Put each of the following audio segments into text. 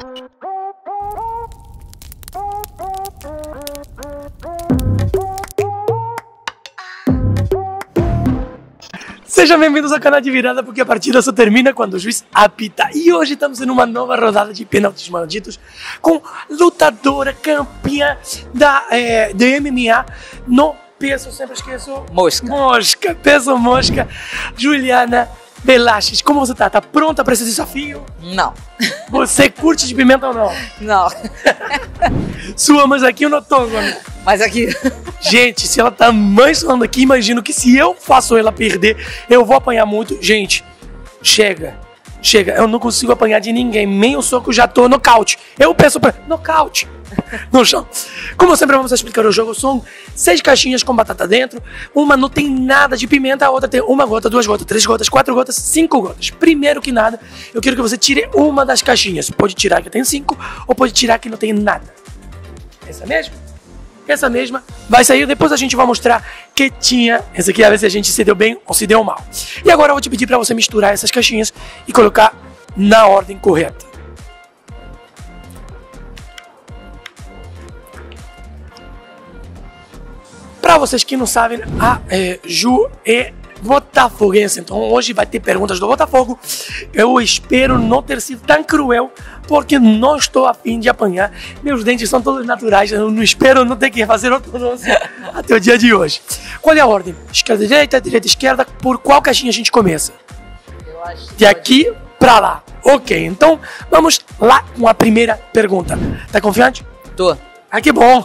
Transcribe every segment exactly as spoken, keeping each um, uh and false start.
Sejam bem-vindos ao canal de virada, porque a partida só termina quando o juiz apita. E hoje estamos em uma nova rodada de pênaltis malditos com lutadora campeã da, é, de M M A no peso, sempre esqueço... Mosca. Mosca, peso mosca, Juliana Velasquez. Como você tá? Tá pronta para esse desafio? Não. Você curte de pimenta ou não? Não. Sua, mas aqui eu não tô, mano. Mas aqui... Gente, se ela tá mais falando aqui, imagino que se eu faço ela perder, eu vou apanhar muito. Gente, chega, chega. Eu não consigo apanhar de ninguém. Nem o soco, já tô nocaute. Eu peço pra... Nocaute. No chão. Como sempre, vamos explicar o jogo. São seis caixinhas com batata dentro. Uma não tem nada de pimenta, a outra tem uma gota, duas gotas, três gotas, quatro gotas, cinco gotas. Primeiro que nada, eu quero que você tire uma das caixinhas. Pode tirar que tem cinco, ou pode tirar que não tem nada. Essa mesmo? Essa mesma vai sair, depois a gente vai mostrar que tinha. Essa aqui é a ver se a gente se deu bem ou se deu mal. E agora eu vou te pedir para você misturar essas caixinhas e colocar na ordem correta. Para vocês que não sabem, a é, Ju é botafoguense, então hoje vai ter perguntas do Botafogo. Eu espero não ter sido tão cruel, porque não estou a fim de apanhar. Meus dentes são todos naturais, eu não espero não ter que fazer ortodôncia até o dia de hoje. Qual é a ordem? Esquerda, direita, direita, esquerda. Por qual caixinha a gente começa? Eu acho De aqui para lá. Ok, então vamos lá com a primeira pergunta. Tá confiante? Tô. Ah, que bom!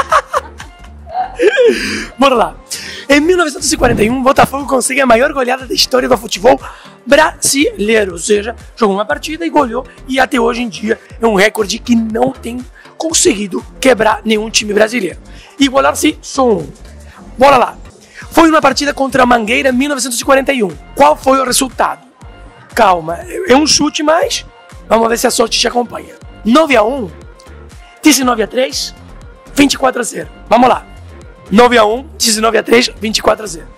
Bora lá. Em mil novecentos e quarenta e um, Botafogo consegue a maior goleada da história do futebol brasileiro. Ou seja, jogou uma partida e goleou. E até hoje em dia é um recorde que não tem conseguido quebrar nenhum time brasileiro. Igualar-se só um. Bora lá. Foi uma partida contra a Mangueira em mil novecentos e quarenta e um. Qual foi o resultado? Calma, é um chute, mas vamos ver se a sorte te acompanha. nove a um, dezenove a três, vinte e quatro a zero. Vamos lá. nove a um, dezenove a três, vinte e quatro a zero.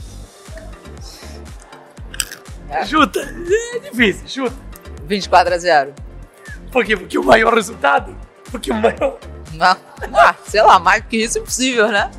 É. Chuta. É difícil, chuta. vinte e quatro a zero. Por quê? Porque o maior resultado? Porque o maior... Não. Ah, sei lá, mais que isso é impossível, né?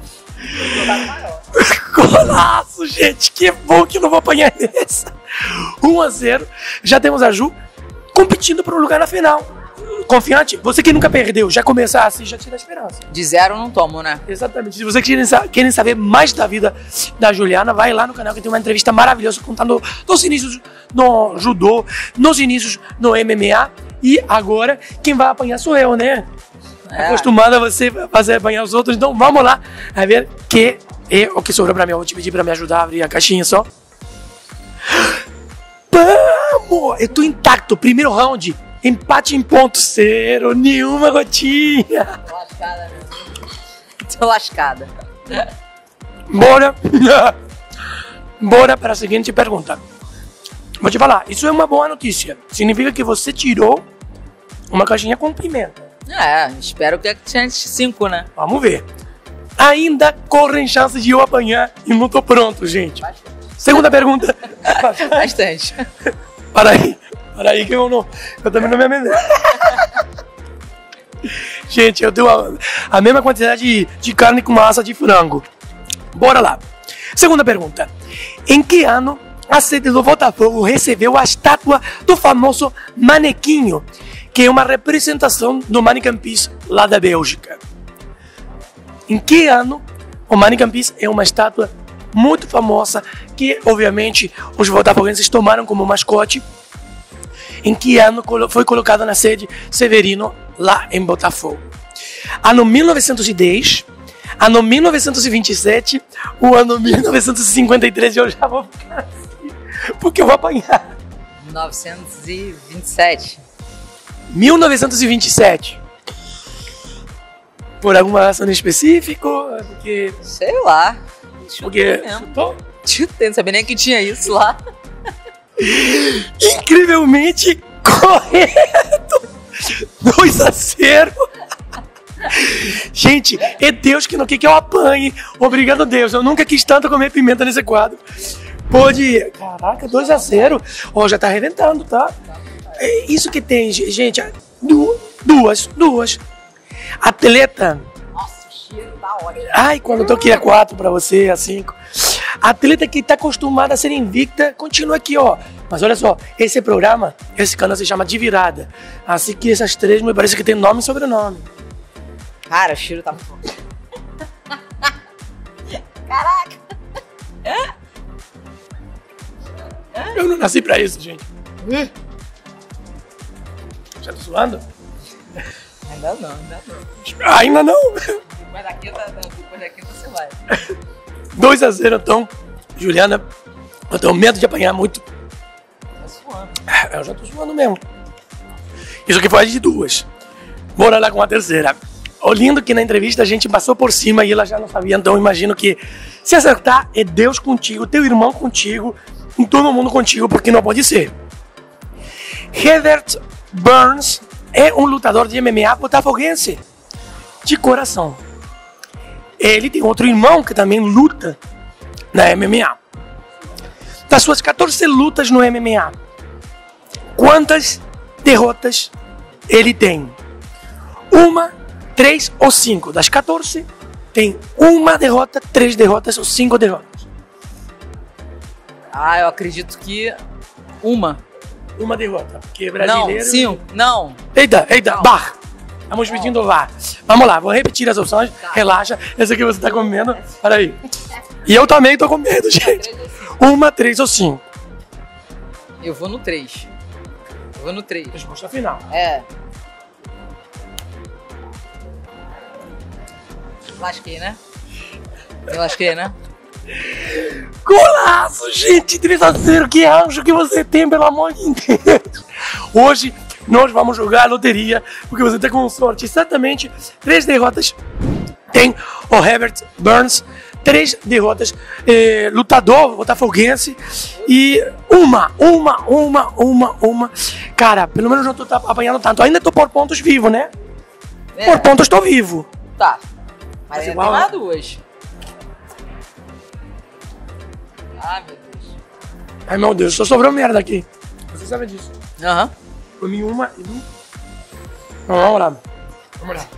Golaço, gente. Que bom que eu não vou apanhar nessa. um a zero. Já temos a Ju competindo por um lugar na final. Confiante? Você que nunca perdeu, já começar assim, já tira a esperança. De zero eu não tomo, né? Exatamente. Se vocês querem, querem saber mais da vida da Juliana, vai lá no canal que tem uma entrevista maravilhosa contando dos inícios no judô, nos inícios no M M A. E agora, quem vai apanhar sou eu, né? É. Acostumada a você fazer apanhar os outros. Então vamos lá a ver que é o que sobrou pra mim. Eu vou te pedir pra me ajudar a abrir a caixinha só. Vamos! Eu tô intacto. Primeiro round. Empate em ponto zero, nenhuma gotinha. Tô lascada, meu. Tô lascada. Bora. Bora para a seguinte pergunta. Vou te falar, isso é uma boa notícia. Significa que você tirou uma caixinha com pimenta. É, espero que tenha cinco, né? Vamos ver. Ainda correm chances de eu apanhar e não tô pronto, gente. Bastante. Segunda pergunta. Bastante. Para aí. Para aí que eu não... Eu também não me amendei. Gente, eu dou a, a mesma quantidade de, de carne com massa de frango. Bora lá. Segunda pergunta. Em que ano a sede do Botafogo recebeu a estátua do famoso manequinho, que é uma representação do Manneken Pis lá da Bélgica? Em que ano o Manneken Pis é uma estátua muito famosa que, obviamente, os botafoguenses tomaram como mascote? Em que ano foi colocado na sede Severino, lá em Botafogo? Ano mil novecentos e dez, ano mil novecentos e vinte e sete, o ano mil novecentos e cinquenta e três, eu já vou ficar assim, porque eu vou apanhar. mil novecentos e vinte e sete. mil novecentos e vinte e sete. Por alguma razão em específico? Porque... Sei lá. Porque... Tô... Não sabia nem que tinha isso lá. Incrivelmente correto. dois a zero. Gente, é Deus que não quer que eu apanhe. Obrigado, Deus. Eu nunca quis tanto comer pimenta nesse quadro. Pode... Caraca, dois a zero. Ó, oh, já tá arrebentando, tá? É isso que tem, gente. Du- Duas, duas. Atleta. Nossa, o cheiro da hora. Ai, quando eu tô aqui é quatro pra você, é cinco. Atleta que tá acostumada a ser invicta, continua aqui, ó. Mas olha só, esse programa, esse canal se chama De Virada. Assim que essas três me parece que tem nome e sobrenome. Cara, o cheiro tá muito bom. Caraca. Eu não nasci pra isso, gente. Já tô suando? Ainda não, ainda não. Ainda não. Depois da quinta, depois da quinta você vai. dois a zero, então. Juliana, eu tenho medo de apanhar muito. Tá suando. Eu já tô suando mesmo. Isso aqui foi de duas. Bora lá com a terceira. Olhando que na entrevista a gente passou por cima e ela já não sabia, então eu imagino que se acertar é Deus contigo, teu irmão contigo, e todo mundo contigo, porque não pode ser. Herbert Burns é um lutador de M M A botafoguense, de coração. Ele tem outro irmão que também luta na M M A. Das suas quatorze lutas no M M A, quantas derrotas ele tem? Uma, três ou cinco? Das quatorze, tem uma derrota, três derrotas ou cinco derrotas? Ah, eu acredito que uma. Uma derrota, porque brasileiro... Não, cinco. Não. Eita, eita, Não. bar. Estamos pedindo VAR. Vamos lá, vou repetir as opções. Tá. Relaxa, esse aqui você tá com medo. Peraí. E eu também tô com medo, gente. Uma, três ou cinco? Eu vou no três. Eu vou no três. Resposta final. É. Lasquei, né? Eu lasquei, né? Golaço, gente! três a zero, que anjo que você tem, pelo amor de Deus! Hoje nós vamos jogar a loteria, porque você tá com sorte. Certamente, três derrotas. Tem o Herbert Burns, três derrotas, eh, lutador botafoguense, e uma, uma, uma, uma, uma. Cara, pelo menos não tô apanhando tanto. Ainda tô por pontos vivo, né? É. Por pontos tô vivo. Tá. Mas Mas ainda igual, tem mais né? duas. Ah, meu Deus. Ai, meu Deus, só sobrou merda aqui. Você sabe disso. Aham. Comi uma e não... Vamos lá. Vamos lá.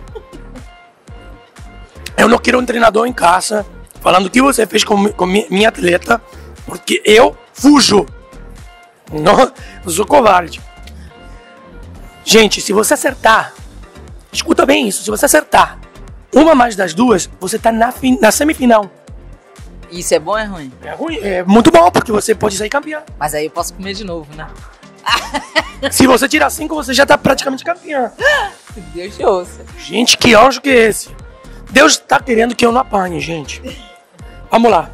Eu não quero um treinador em casa falando o que você fez com, com mi- minha atleta, porque eu fujo. Não, eu sou covarde. Gente, se você acertar, escuta bem isso, se você acertar uma mais das duas, você tá na, fin- na semifinal. Isso é bom ou é ruim? É ruim, é muito bom, porque você pode sair campeão. Mas aí eu posso comer de novo, né? Se você tirar cinco, você já tá praticamente campeão. Deus te ouça. Gente, que anjo que é esse? Deus tá querendo que eu não apanhe, gente. Vamos lá.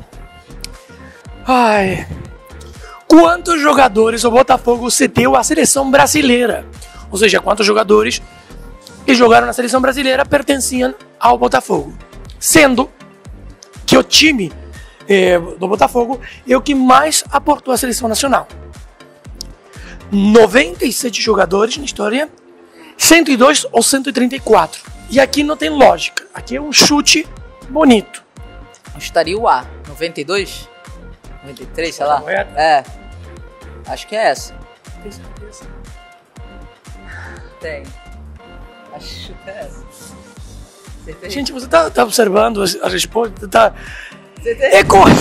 Ai. Quantos jogadores o Botafogo cedeu à seleção brasileira? Ou seja, quantos jogadores que jogaram na seleção brasileira pertenciam ao Botafogo? Sendo que o time eh, do Botafogo é o que mais aportou à seleção nacional. noventa e sete jogadores na história, cento e dois ou cento e trinta e quatro. E aqui não tem lógica, aqui é um chute bonito. Eu estaria o A. noventa e dois? noventa e três, sei lá. Correto? É. Acho que é essa. Tem certeza? Tem. Acho que é essa. Acertei. Gente, você tá, tá observando as, as respostas? Tá... Acertei. É correto!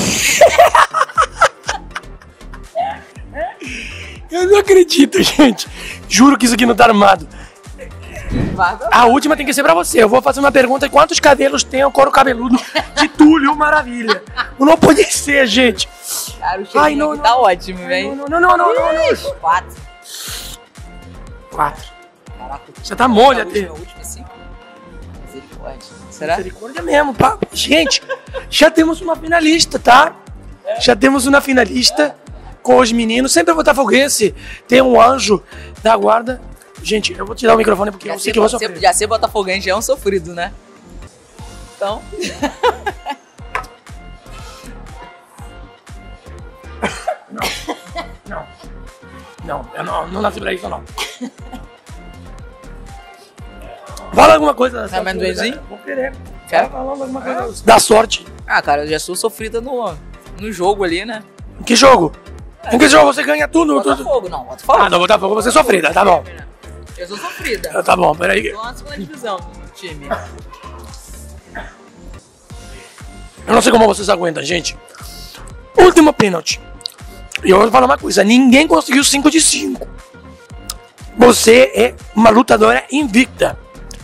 Eu não acredito, gente. Juro que isso aqui não tá armado. Guarda. A última tem que ser pra você. Eu vou fazer uma pergunta: quantos cabelos tem o couro cabeludo de Túlio Maravilha? Não pode ser, gente. Cara, o Ai, cheirinho não, aqui não. tá ótimo, Não, velho. não, não, não, não, não, não. Quatro. Quatro. Caraca. Você tá mole a até. última, a última, cinco. Misericórdia. Será? Misericórdia mesmo, pá. Gente, já temos uma finalista, tá? Já temos uma finalista com os meninos. Sempre botafoguense. Tem um anjo da guarda. Gente, eu vou tirar o microfone porque Já eu sei ser, que eu vou ser, sofrer. já ser botafoguense é um sofrido, né? Então... Não. Não, eu não, não nasci pra isso, não. Fala alguma coisa da Quer amendoinzinho? Vou querer. Quer? Tá falando alguma coisa. Da sorte. Ah, cara, eu já sou sofrida no, no jogo ali, né? Que jogo? Em que jogo você ganha tudo? tudo. Botafogo, não. Botafogo. Ah, no Botafogo você é sofrida, tá bom. Eu sou sofrida. Tá bom, peraí. Tô na segunda divisão do time. Eu não sei como vocês aguentam, gente. Último pênalti. E eu vou falar uma coisa, ninguém conseguiu cinco de cinco. Você é uma lutadora invicta.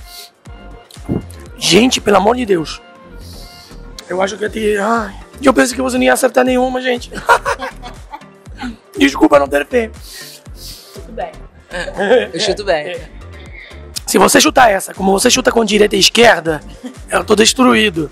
Gente, pelo amor de Deus. Eu acho que eu te... Ai, eu pensei que você não ia acertar nenhuma, gente. Desculpa não ter fé. Tudo bem. Eu chuto bem. Se você chutar essa, como você chuta com direita e esquerda, eu tô destruído.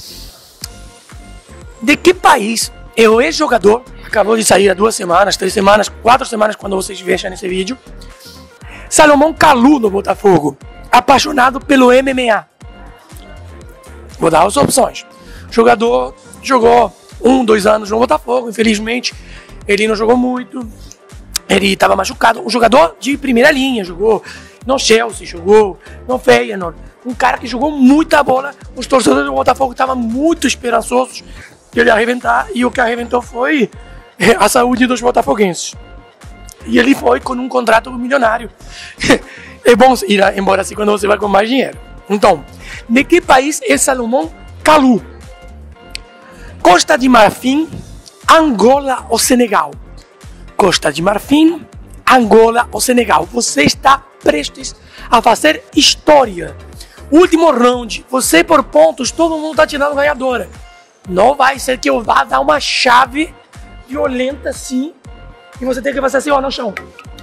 De que país é o ex-jogador? Acabou de sair há duas semanas, três semanas, quatro semanas quando vocês vejam nesse vídeo. Salomão Kalou no Botafogo. Apaixonado pelo M M A. Vou dar as opções. Jogador jogou um, dois anos no Botafogo, infelizmente. Ele não jogou muito. Ele estava machucado. Um jogador de primeira linha. Jogou no Chelsea, jogou no Feyenoord. Um cara que jogou muita bola. Os torcedores do Botafogo estavam muito esperançosos que ele ia arrebentar. E o que arrebentou foi a saúde dos botafoguenses. E ele foi com um contrato milionário. É bom ir embora assim quando você vai com mais dinheiro. Então, de que país é Salomão Kalou? Costa de Marfim, Angola ou Senegal? Costa de Marfim, Angola ou Senegal? Você está prestes a fazer história. Último round, você por pontos, todo mundo está tirando ganhadora. Não vai ser que eu vá dar uma chave violenta assim e você tem que fazer assim, ó, no chão.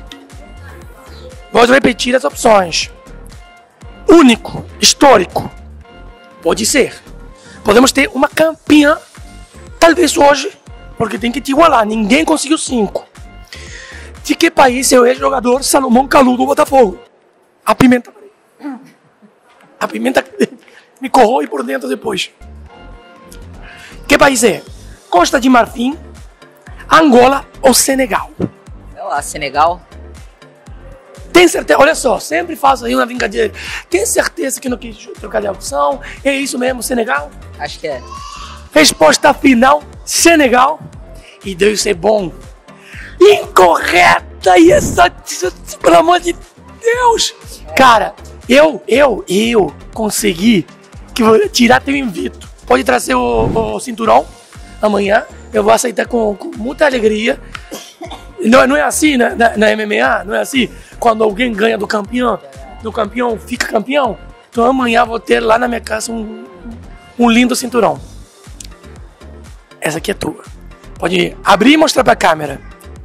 Vou repetir as opções. Único, histórico. Pode ser. Podemos ter uma campeã, talvez hoje, porque tem que te igualar. Ninguém conseguiu cinco. De que país é o ex-jogador Salomão Kalou do Botafogo? A pimenta. A pimenta me corrói por dentro depois. Que país é? Costa de Marfim, Angola ou Senegal? Sei lá, Senegal. Tem certeza? Olha só, sempre faço aí uma brincadeira. Tem certeza que não quis trocar de opção? É isso mesmo, Senegal? Acho que é. Resposta final, Senegal. E Deus ser bom. Incorreta! E essa... Pelo amor de Deus! Cara, eu, eu, eu consegui que vou tirar teu invito. Pode trazer o, o cinturão amanhã. Eu vou aceitar com, com muita alegria. Não, não é assim na, na, na M M A? Não é assim? Quando alguém ganha do campeão, do campeão fica campeão. Então amanhã vou ter lá na minha casa um, um lindo cinturão. Essa aqui é tua. Pode abrir e mostrar pra câmera.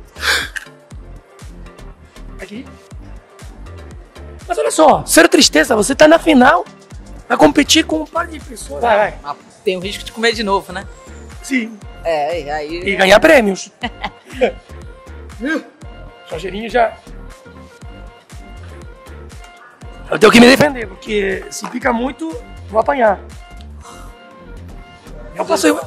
Aqui. Mas olha só, sério tristeza, você tá na final. Vai competir com um par de pessoas. Vai, vai. Mas tem o risco de comer de novo, né? Sim. É, aí... E ganhar prêmios. Só cheirinho já... Eu tenho que me defender, porque se fica muito, vou apanhar. Eu passei...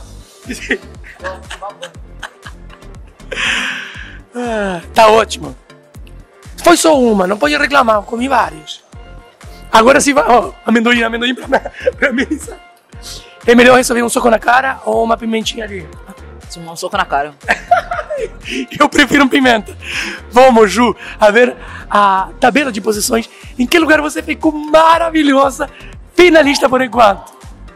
ah, tá ótimo. Foi só uma, não pode reclamar, eu comi várias. Agora sim vai... Ó, amendoim, amendoim pra, pra mim. É melhor receber um soco na cara ou uma pimentinha ali? Um soco na cara. Eu prefiro um pimenta. Vamos, Ju, a ver a tabela de posições. Em que lugar você ficou maravilhosa, finalista por enquanto?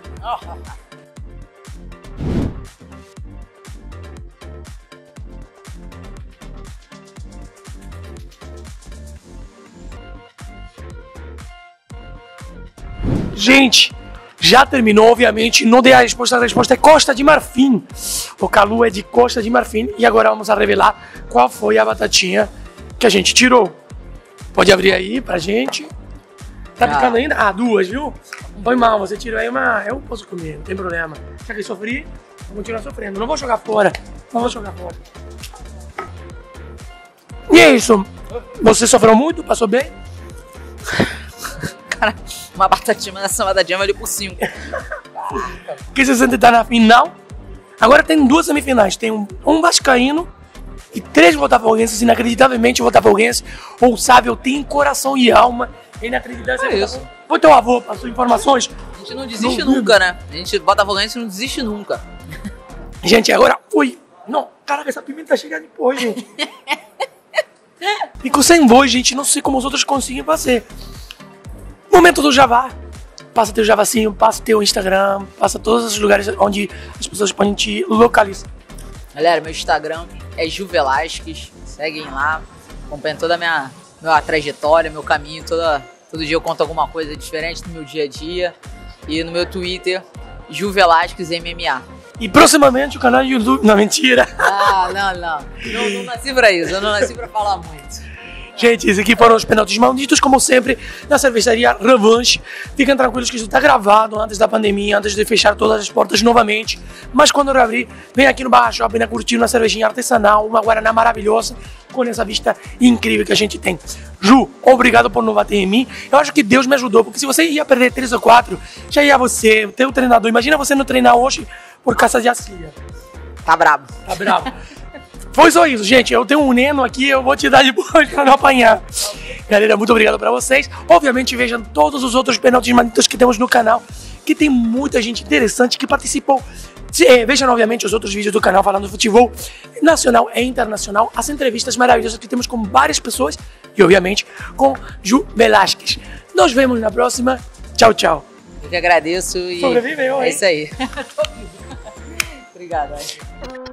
Gente, já terminou, obviamente, não dei a resposta, a resposta é Costa de Marfim. O Kalou é de Costa de Marfim e agora vamos a revelar qual foi a batatinha que a gente tirou. Pode abrir aí pra gente. Tá Ah. picando ainda? Ah, duas, viu? Foi mal, você tirou aí uma... Eu posso comer, não tem problema. Já que eu sofri, vou continuar sofrendo. Não vou jogar fora, não vou jogar fora. E é isso. Você sofreu muito? Passou bem? Cara, uma batatinha, uma saladinha valeu por cinco. Que você sente estar na final. Agora tem duas semifinais. Tem um, um vascaíno e três botafoguenses. Inacreditavelmente botafoguenses. Ou sabe, eu tenho coração e alma. Inacreditável. É isso. Foi teu avô, passou informações. A gente não desiste Não, nunca, né? A gente, botafoguense, não desiste nunca. Gente, agora foi Não, caraca, essa pimenta chega depois, gente. Fico sem voz, gente. Não sei como os outros conseguem fazer. Momento do Jabá. Passa teu Javazinho, passa teu Instagram, passa todos os lugares onde as pessoas podem te localizar. Galera, meu Instagram é Ju Velasquez. Seguem lá. Acompanhem toda a minha, minha trajetória, meu caminho. Toda, todo dia eu conto alguma coisa diferente do meu dia a dia. E no meu Twitter, Ju Velasquez M M A. E proximamente o canal do YouTube. Não, mentira. Ah, não, não. Não, não nasci pra isso. Eu não nasci pra falar muito. Gente, esses aqui foram os penaltis malditos, como sempre, na cervejaria Revanche. Fiquem tranquilos que isso está gravado antes da pandemia, antes de fechar todas as portas novamente. Mas quando reabrir, vem aqui no Barra Shopping, né, curtir uma cervejinha artesanal, uma guaraná maravilhosa, com essa vista incrível que a gente tem. Ju, obrigado por não bater em mim. Eu acho que Deus me ajudou, porque se você ia perder três ou quatro, já ia você, o teu treinador. Imagina você não treinar hoje por causa de Aslia. Tá brabo. Tá bravo. Foi só isso, gente. Eu tenho um Neno aqui, eu vou te dar depois pra não apanhar. Galera, muito obrigado pra vocês. Obviamente, vejam todos os outros penaltis malditos que temos no canal, que tem muita gente interessante que participou. É, vejam, obviamente, os outros vídeos do canal falando de futebol nacional e internacional, as entrevistas maravilhosas que temos com várias pessoas e, obviamente, com Ju Velasquez. Nos vemos na próxima. Tchau, tchau. Eu que agradeço e Sobreviveu, é hein? isso aí. Obrigado. Aí.